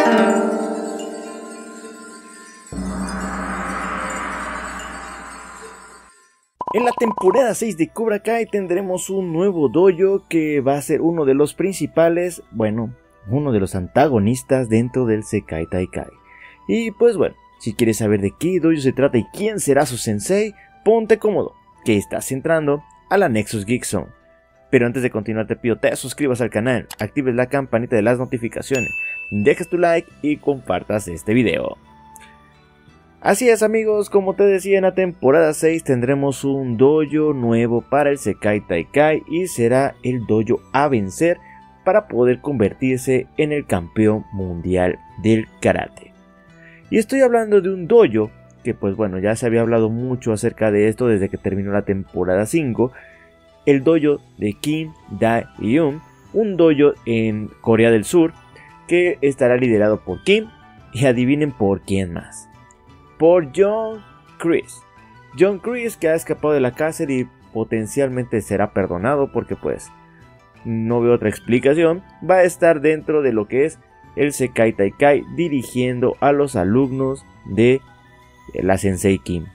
En la temporada 6 de Cobra Kai tendremos un nuevo dojo que va a ser uno de los principales, bueno, uno de los antagonistas dentro del Sekai Taikai. Y pues bueno, si quieres saber de qué dojo se trata y quién será su sensei, ponte cómodo, que estás entrando a la Nexus Geek Zone. Pero antes de continuar te pido te suscribas al canal, actives la campanita de las notificaciones, dejes tu like y compartas este video. Así es amigos, como te decía, en la temporada 6 tendremos un dojo nuevo para el Sekai Taikai y será el dojo a vencer para poder convertirse en el campeón mundial del karate. Y estoy hablando de un dojo que pues bueno, ya se había hablado mucho acerca de esto desde que terminó la temporada 5, el dojo de Kim Da-hyun, un dojo en Corea del Sur que estará liderado por Kim y adivinen por quién más. Por John Kreese. John Kreese, que ha escapado de la cárcel y potencialmente será perdonado porque pues no veo otra explicación, va a estar dentro de lo que es el Sekai Taikai dirigiendo a los alumnos de la Sensei Kim.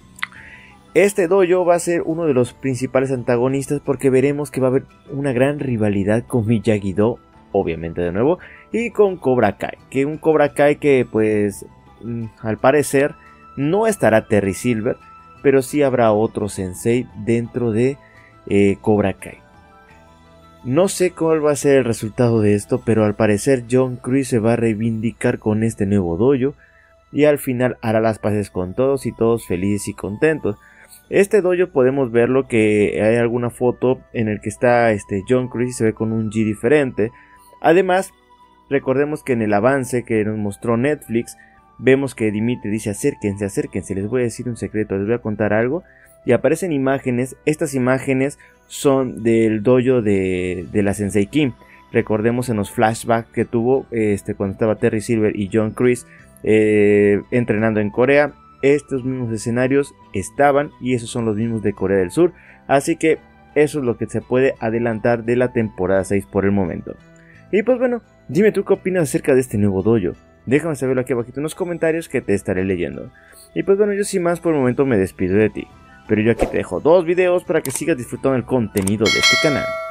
Este dojo va a ser uno de los principales antagonistas porque veremos que va a haber una gran rivalidad con Miyagi-Do, obviamente de nuevo, y con Cobra Kai, que un Cobra Kai que pues al parecer no estará Terry Silver, pero sí habrá otro sensei dentro de Cobra Kai. No sé cuál va a ser el resultado de esto, pero al parecer John Kreese se va a reivindicar con este nuevo dojo y al final hará las paces con todos y todos felices y contentos. Este dojo podemos verlo que hay alguna foto en el que está John Kreese y se ve con un gi diferente. Además, recordemos que en el avance que nos mostró Netflix vemos que Dimitri dice acérquense, acérquense, les voy a decir un secreto, les voy a contar algo. Y aparecen imágenes, estas imágenes son del dojo de la Sensei Kim. Recordemos en los flashbacks que tuvo cuando estaba Terry Silver y John Kreese entrenando en Corea. Estos mismos escenarios estaban y esos son los mismos de Corea del Sur. Así que eso es lo que se puede adelantar de la temporada 6 por el momento. Y pues bueno, dime tú qué opinas acerca de este nuevo dojo. Déjame saberlo aquí abajito en los comentarios que te estaré leyendo. Y pues bueno, yo sin más por el momento me despido de ti. Pero yo aquí te dejo 2 videos para que sigas disfrutando el contenido de este canal.